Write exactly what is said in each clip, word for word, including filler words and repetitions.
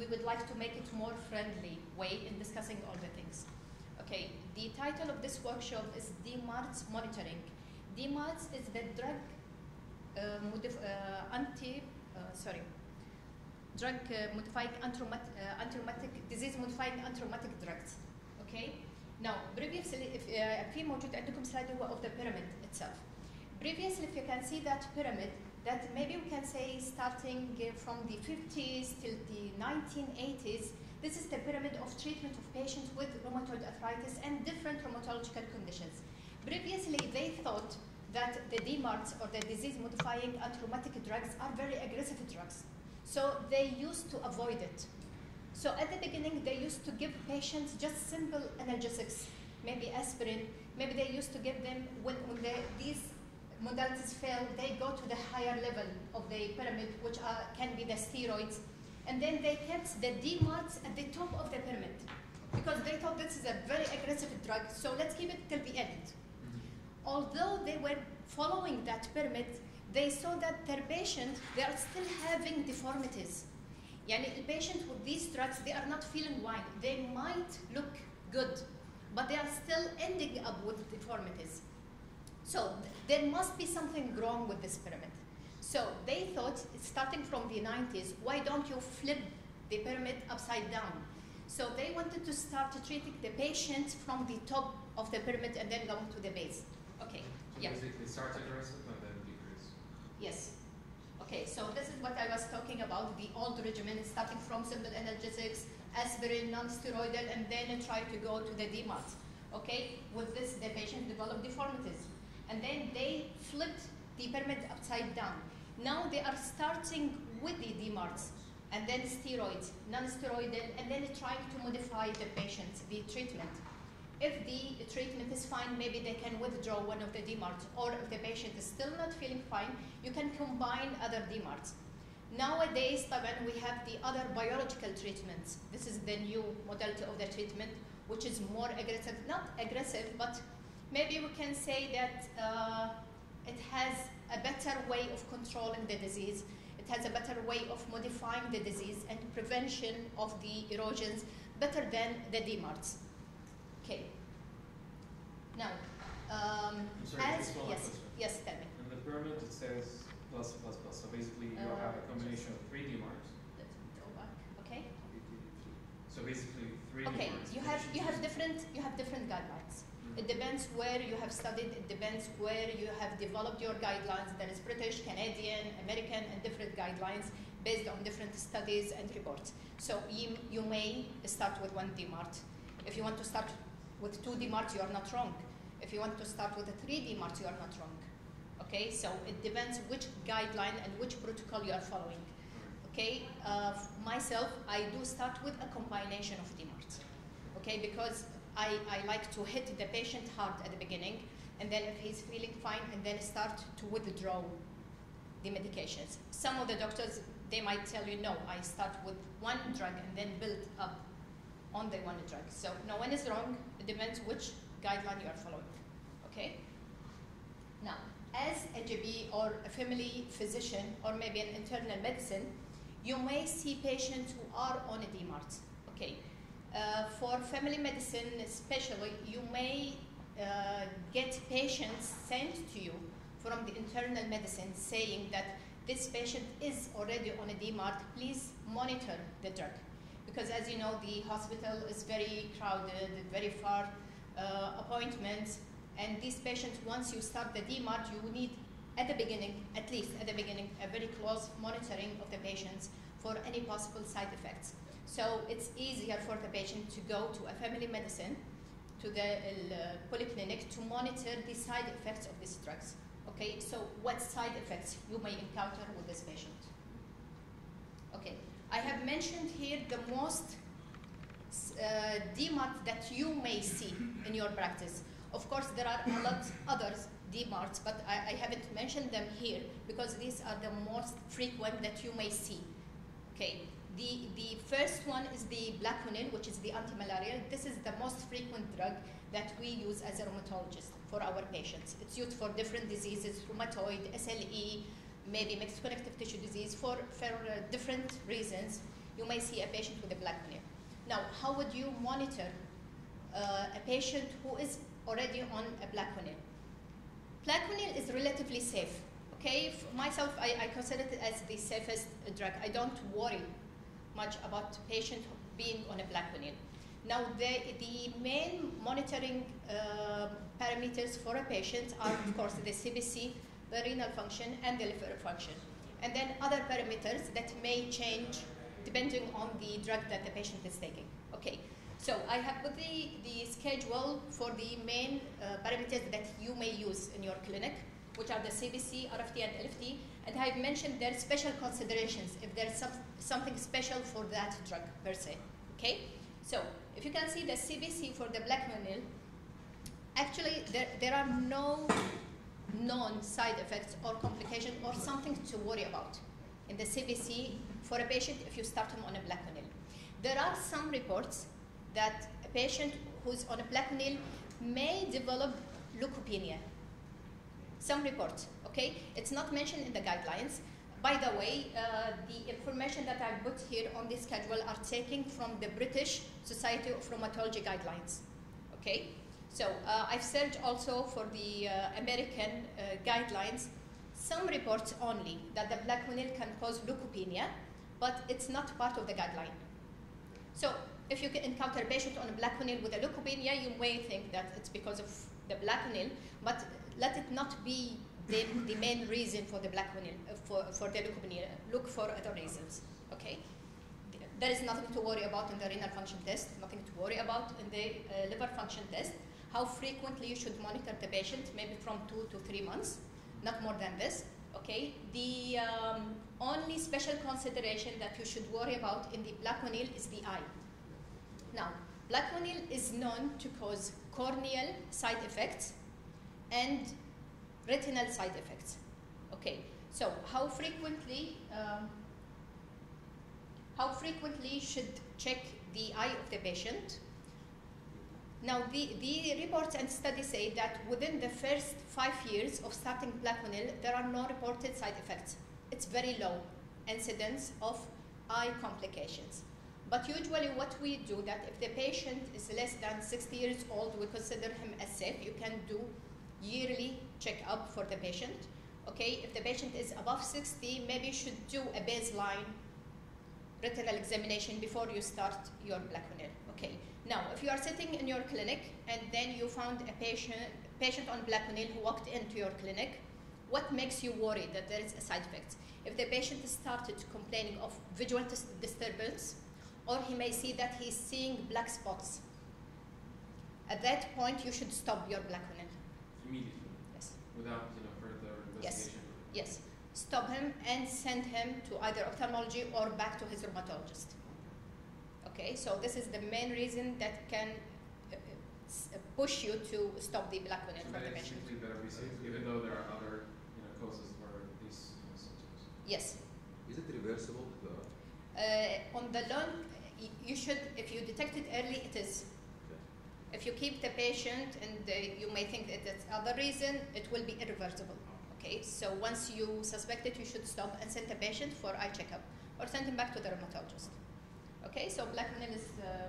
we would like to make it more friendly way in discussing all the things. Okay, the title of this workshop is D MARDS monitoring. D MARDS is the drug uh, modif uh, anti, uh, sorry, drug uh, modifying antirheumatic, uh, disease modifying antirheumatic drugs. Okay. Now, previously, if uh, في موجود عندكم slide هو of the pyramid itself. Previously, if you can see that pyramid, that maybe we can say starting from the fifties till the nineteen eighties, this is the pyramid of treatment of patients with rheumatoid arthritis and different rheumatological conditions. Previously, they thought that the D MARDS or the disease-modifying antirheumatic drugs are very aggressive drugs. So they used to avoid it. So at the beginning, they used to give patients just simple analgesics, maybe aspirin. Maybe they used to give them, when, when they, these modalities fail, they go to the higher level of the pyramid, which are, can be the steroids. And then they kept the D MARDS at the top of the pyramid because they thought this is a very aggressive drug, so let's keep it till the end. Mm-hmm. Although they were following that pyramid, they saw that their patients, they are still having deformities. Yani, the patient with these drugs, they are not feeling fine. They might look good, but they are still ending up with deformities. So th there must be something wrong with this pyramid. So they thought, starting from the nineties, why don't you flip the pyramid upside down? So they wanted to start treating the patient from the top of the pyramid and then going to the base. Okay. So yeah. basically start aggressive and then decrease. Yes. Okay, so this is what I was talking about, the old regimen, starting from simple analgesics, aspirin, non-steroidal, and then try to go to the D MARDS. Okay, with this, the patient developed deformities. And then they flipped the pyramid upside down. Now they are starting with the D MARDS, and then steroids, non-steroidal, and then trying to modify the patient, the treatment. If the treatment is fine, maybe they can withdraw one of the D MARDS, or if the patient is still not feeling fine, you can combine other D MARDS. Nowadays, we have the other biological treatments. This is the new modality of the treatment, which is more aggressive, not aggressive, but maybe we can say that uh, it has a better way of controlling the disease. It has a better way of modifying the disease and prevention of the erosions, better than the D MARDS. Okay. Now, um, sorry, as yes, yes, tell me. In the pyramid, it says plus plus plus. So basically, you Uh, have a combination of three D MARDS. Let's go back. Okay. So basically, three Okay. D MARDs. You have you have different you have different guidelines. Mm-hmm. It depends where you have studied. It depends where you have developed your guidelines. There is British, Canadian, American, and different guidelines based on different studies and reports. So you you may start with one D MARD. If you want to start with two D MARDs, you are not wrong. If you want to start with a three D MARDs, you are not wrong. Okay, so it depends which guideline and which protocol you are following. Okay, uh, myself, I do start with a combination of D MARDs. Okay, because I, I like to hit the patient hard at the beginning, and then if he's feeling fine, and then start to withdraw the medications. Some of the doctors, they might tell you, no, I start with one drug and then build up on the one drug. So no one is wrong. It depends which guideline you are following. Okay? Now, as a G P or a family physician or maybe an internal medicine, you may see patients who are on a D MARDS. Okay? Uh, for family medicine especially, you may uh, get patients sent to you from the internal medicine saying that this patient is already on a D MARD, please monitor the drug. Because as you know, the hospital is very crowded, very far uh, appointments, and these patients, once you start the D MARD, you need, at the beginning, at least at the beginning, a very close monitoring of the patients for any possible side effects. So it's easier for the patient to go to a family medicine, to the uh, polyclinic, to monitor the side effects of these drugs. Okay, so what side effects you may encounter with this patient? Okay. I have mentioned here the most uh, D MARDs that you may see in your practice. Of course, there are a lot others D MARDs, but I, I haven't mentioned them here because these are the most frequent that you may see. Okay, the, the first one is the Plaquenil, which is the anti-malarial. This is the most frequent drug that we use as a rheumatologist for our patients. It's used for different diseases, rheumatoid, S L E, maybe mixed connective tissue disease, for, for uh, different reasons. you may see a patient with a Plaquenil. Now, how would you monitor uh, a patient who is already on a Plaquenil? Plaquenil is relatively safe. Okay, For myself, I, I consider it as the safest drug. I don't worry much about patient being on a Plaquenil. Now, the, the main monitoring uh, parameters for a patient are, of course, the C B C, the renal function, and the liver function. And then other parameters that may change depending on the drug that the patient is taking. Okay, so I have put the, the schedule for the main uh, parameters that you may use in your clinic, which are the C B C, R F T, and L F T. And I've mentioned there are special considerations if there's some, something special for that drug per se. Okay, so if you can see the C B C for the Plaquenil, actually there, there are no known side effects or complications or something to worry about in the C B C for a patient if you start him on a Plaquenil. There are some reports that a patient who's on a Plaquenil may develop leukopenia. Some reports, okay? It's not mentioned in the guidelines. By the way, uh, the information that I put here on the schedule are taken from the British Society of Rheumatology guidelines, okay? So uh, I've searched also for the uh, American uh, guidelines, some reports only that the Plaquenil can cause leukopenia, but it's not part of the guideline. So if you encounter a patient on a Plaquenil with a leukopenia, you may think that it's because of the Plaquenil, but let it not be the, the main reason for the Plaquenil, uh, for, for the leukopenia. Look for other reasons, okay? There is nothing to worry about in the renal function test, nothing to worry about in the uh, liver function test. How frequently you should monitor the patient, maybe from two to three months, not more than this, okay? The um, only special consideration that you should worry about in the Plaquenil is the eye. Now, Plaquenil is known to cause corneal side effects and retinal side effects, okay? So how frequently, um, how frequently should check the eye of the patient? Now, the, the reports and studies say that within the first five years of starting Plaquenil, there are no reported side effects. It's very low incidence of eye complications. But usually what we do that if the patient is less than sixty years old, we consider him as safe. You can do yearly checkup for the patient. Okay, if the patient is above sixty, maybe you should do a baseline retinal examination before you start your Plaquenil. Okay. Now, if you are sitting in your clinic and then you found a patient, patient on Plaquenil who walked into your clinic, what makes you worry that there is a side effect? If the patient started complaining of visual dis disturbance, or he may see that he's seeing black spots, at that point you should stop your Plaquenil. Immediately? Yes. Without, you know, further investigation? Yes. Yes. Stop him and send him to either ophthalmology or back to his rheumatologist. Okay, so this is the main reason that can uh, push you to stop the Plaquenil so for the patient. simply better be safe, even though there are other, you know, causes for these, you know, symptoms. Yes. Is it reversible? Uh, on the long, you should, if you detect it early, it is. Okay. If you keep the patient and uh, you may think that it's other reason, it will be irreversible. Okay, so once you suspect it, you should stop and send the patient for eye checkup or send him back to the rheumatologist. Okay, so Plaquenil is uh,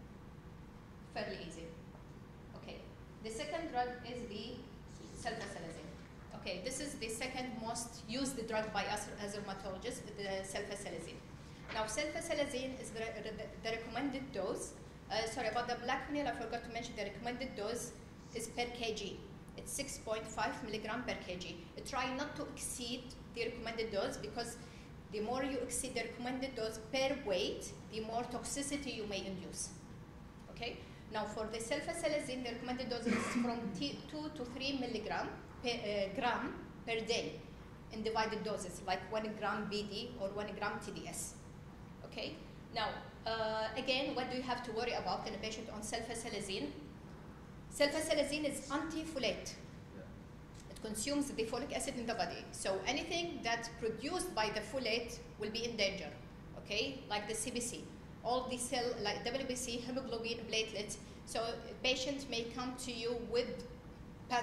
fairly easy. Okay, the second drug is the sulfasalazine. Okay, this is the second most used drug by us as rheumatologists, the sulfasalazine. Now, sulfasalazine is the, the, the recommended dose. Uh, sorry, about the Plaquenil, I forgot to mention the recommended dose is per kg. It's six point five milligram per kg. Try not to exceed the recommended dose because the more you exceed the recommended dose per weight, the more toxicity you may induce. Okay? Now, for the sulfasalazine, the recommended dose is from two to three milligram per uh, gram per day in divided doses, like one gram B D or one gram T D S. Okay? Now, uh, again, what do you have to worry about in a patient on sulfasalazine? Sulfasalazine is anti-folate. It consumes the folic acid in the body. So anything that's produced by the folate will be in danger. Okay? Like the C B C. All the cell, like W B C, hemoglobin, platelets. So patients may come to you with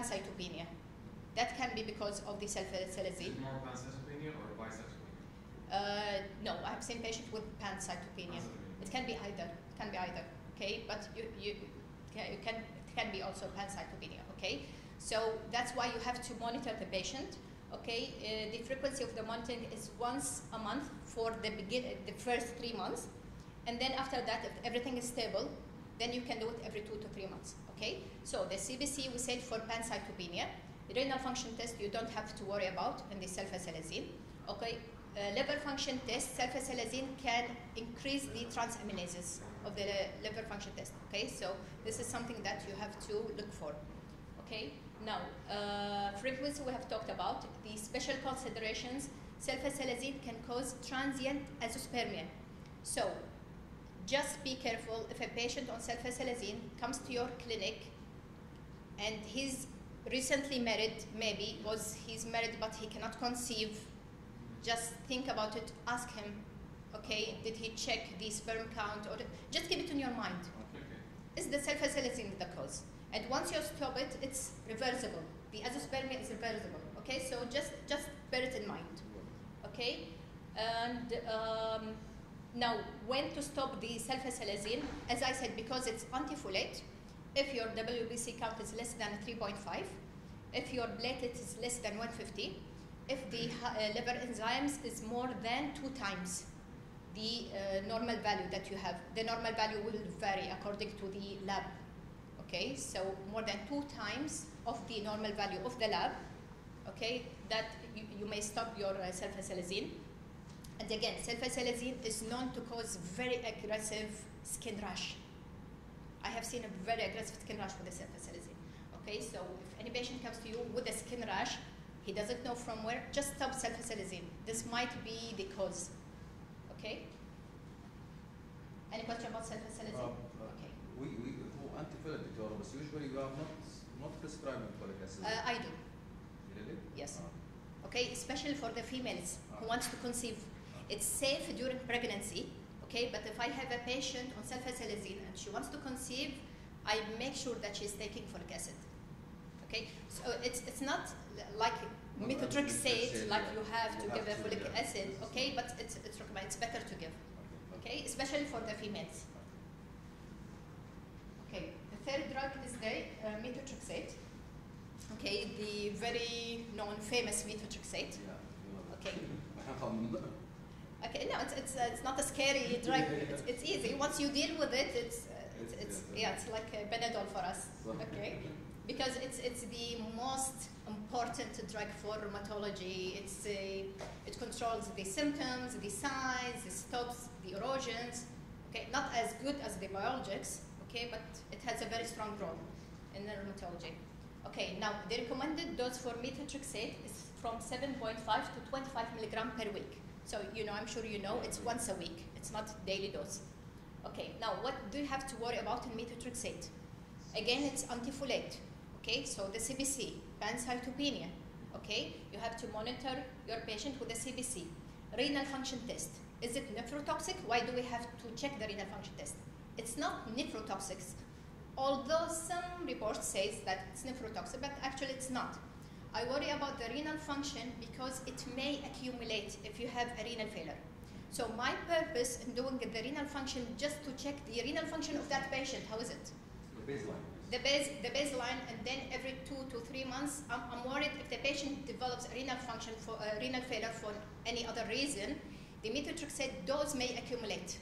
pancytopenia. That can be because of the sulfasalazine. Is it more pancytopenia or bicytopenia? Uh, no, I have seen patients with pancytopenia. It can be either. It can be either. Okay, but you you can you can it can be also pancytopenia. Okay, so that's why you have to monitor the patient. Okay, uh, the frequency of the monitoring is once a month for the begin the first three months, and then after that, if everything is stable, then you can do it every two to three months. Okay, so the C B C we said for pancytopenia, the renal function test you don't have to worry about in the sulfasalazine. Okay. Uh, liver function test, sulfasalazine can increase the transaminases of the liver function test. Okay, so this is something that you have to look for. Okay, now uh, frequency we have talked about. The special considerations, sulfasalazine can cause transient azoospermia. So just be careful if a patient on sulfasalazine comes to your clinic and he's recently married, maybe was he's married but he cannot conceive. Just think about it, ask him, okay, did he check the sperm count, or just keep it in your mind. Okay, okay. Is the sulfasalazine the cause? And once you stop it, it's reversible. The azoospermia is reversible, okay? So just, just bear it in mind, okay? And um, now, when to stop the sulfasalazine? As I said, because it's antifolate, if your W B C count is less than three point five, if your platelet is less than one fifty, if the uh, liver enzymes is more than two times the uh, normal value that you have. The normal value will vary according to the lab. Okay, so more than two times of the normal value of the lab, okay, that you, you may stop your uh, sulfasalazine. And again, sulfasalazine is known to cause very aggressive skin rash. I have seen a very aggressive skin rash with the sulfasalazine. Okay, so if any patient comes to you with a skin rash, he doesn't know from where, just stop sulfasalazine. This might be the cause. Okay? Any question about sulfasalazine? Uh, uh, okay. We, we, هو antifolate دكتور, but usually you are not, not prescribing folic acid. Uh, I do. Really? Yes. Uh, Okay, especially for the females who Ah. wants to conceive. It's safe during pregnancy, okay, but if I have a patient on sulfasalazine and she wants to conceive, I make sure that she's taking folic acid. Okay, so it's it's not like No, methotrexate, methotrexate, like yeah. you have You to have give a to, folic yeah. acid, okay, but it's it's recommended, it's better to give, okay. okay, especially for the females. Okay, the third drug is the uh, methotrexate. Okay, the very known famous methotrexate. Yeah. You know. Okay. Um, Okay, no, it's it's, uh, it's not a scary drug. It's, it's easy. Once you deal with it, it's uh, it's, it's yeah, it's like a Benadryl for us. Okay, because it's it's the most important drug for rheumatology. It's a it controls the symptoms, the signs, it stops the erosions. Okay, not as good as the biologics. Okay, but it has a very strong role in the rheumatology. Okay, now the recommended dose for methotrexate is from seven point five to twenty-five milligram per week. So, you know, I'm sure you know, it's once a week. It's not daily dose. Okay, now what do you have to worry about in methotrexate? Again, it's antifolate. Okay, so the C B C, pancytopenia. Okay, you have to monitor your patient with the C B C. Renal function test. Is it nephrotoxic? Why do we have to check the renal function test? It's not nephrotoxic, although some reports say that it's nephrotoxic, but actually it's not. I worry about the renal function because it may accumulate if you have a renal failure. So my purpose in doing the renal function just to check the renal function of that patient. How is it? The baseline. The base, the baseline, and then every two to three months, I'm, I'm worried if the patient develops a renal function for uh, renal failure for any other reason, the methotrexate dose may accumulate.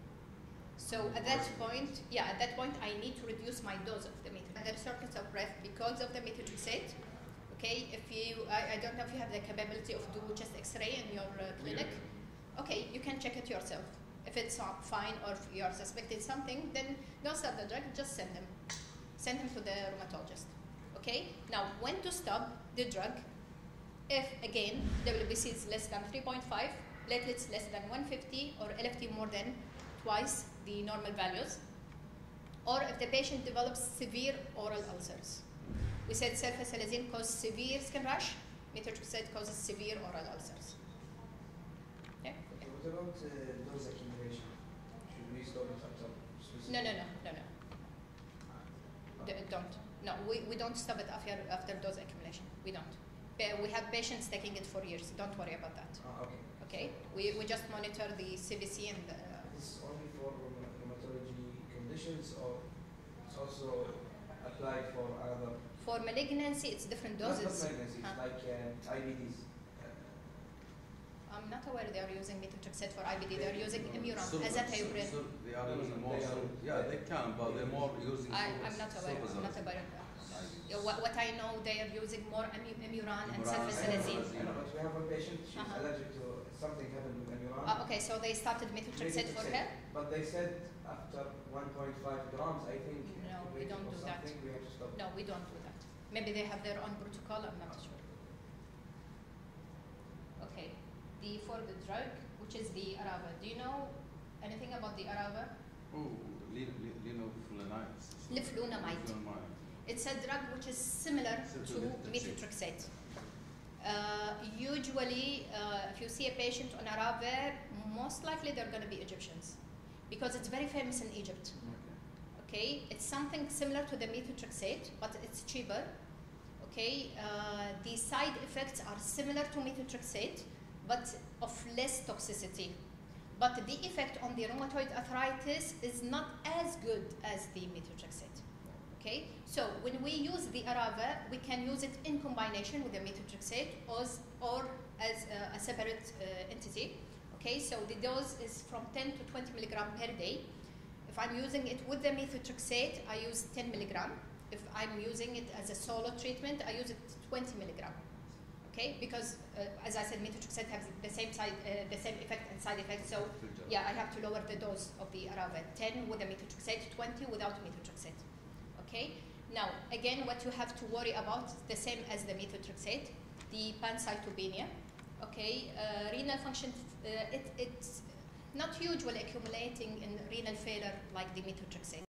So at that point, yeah, at that point, I need to reduce my dose of the methotrexate. The shortness of breath because of the methotrexate. Okay, if you, I, I don't know if you have the capability of do chest X-ray in your uh, clinic. Okay, you can check it yourself. If it's uh, fine or if you are suspecting something, then don't stop the drug, just send them. Send them to the rheumatologist. Okay, now when to stop the drug? If, again, W B C is less than three point five, platelets less than one fifty, or L F T more than twice the normal values, or if the patient develops severe oral ulcers. We said sulfasalazine causes severe skin rash, methotrexate causes severe oral ulcers. Yeah? Okay, what about uh, dose accumulation? Should we stop it after specific? No, no, no, no, no. D don't. No, we, we don't stop it after, after dose accumulation. We don't. Pa we have patients taking it for years. Don't worry about that. Ah, okay. Okay, we, we just monitor the C V C and the, This is only for rheuma- rheumatology conditions, or it's also applied for other. for malignancy, it's different Not doses. not malignancies, Huh. like uh, I B Ds. I'm not aware they are using methotrexate for I B D. They are using So- Immuran, so- azathioprine. so They are No, no, using no, more, they so, are- yeah, they can, but they're more using. I, sulfas- I'm not aware. I'm not sulfazolid. aware of that. Like- Yeah, what, what I know, they are using more Immu- Immuran and Immuran, sulfasalazine. sulfasalazine. I know, but we have a patient, she's Uh-huh. allergic to something happened with Immuran. Uh, okay, so they started methotrexate for her? But they said after one point five grams, I think. No, uh, we waiting don't for do that. something, We have to stop. No, we don't do that. Maybe they have their own protocol, I'm not sure. Okay, the for the drug, which is the Arava. Do you know anything about the Arava? Oh, lin- lin- linoflunamide. Leflunomide. Leflunomide. It's a drug which is similar Similar to to methotrexate. Uh, usually, uh, if you see a patient on Arava, most likely they're going to be Egyptians because it's very famous in Egypt. Okay. Okay, it's something similar to the methotrexate, but it's cheaper. Okay, uh, the side effects are similar to methotrexate, but of less toxicity. But the effect on the rheumatoid arthritis is not as good as the methotrexate. Okay, so when we use the Arava, we can use it in combination with the methotrexate or, or as a, a separate uh, entity. Okay, so the dose is from ten to twenty milligram per day. If I'm using it with the methotrexate, I use ten milligram. If I'm using it as a solo treatment, I use it twenty milligram. Okay, because uh, as I said, methotrexate has the same side, uh, the same effect and side effect. So yeah, I have to lower the dose of the Arava. ten with the methotrexate, twenty without methotrexate. Okay. Now again, what you have to worry about is the same as the methotrexate, the pancytopenia. Okay, uh, renal function. Uh, it, it's not usually accumulating in renal failure like the methotrexate.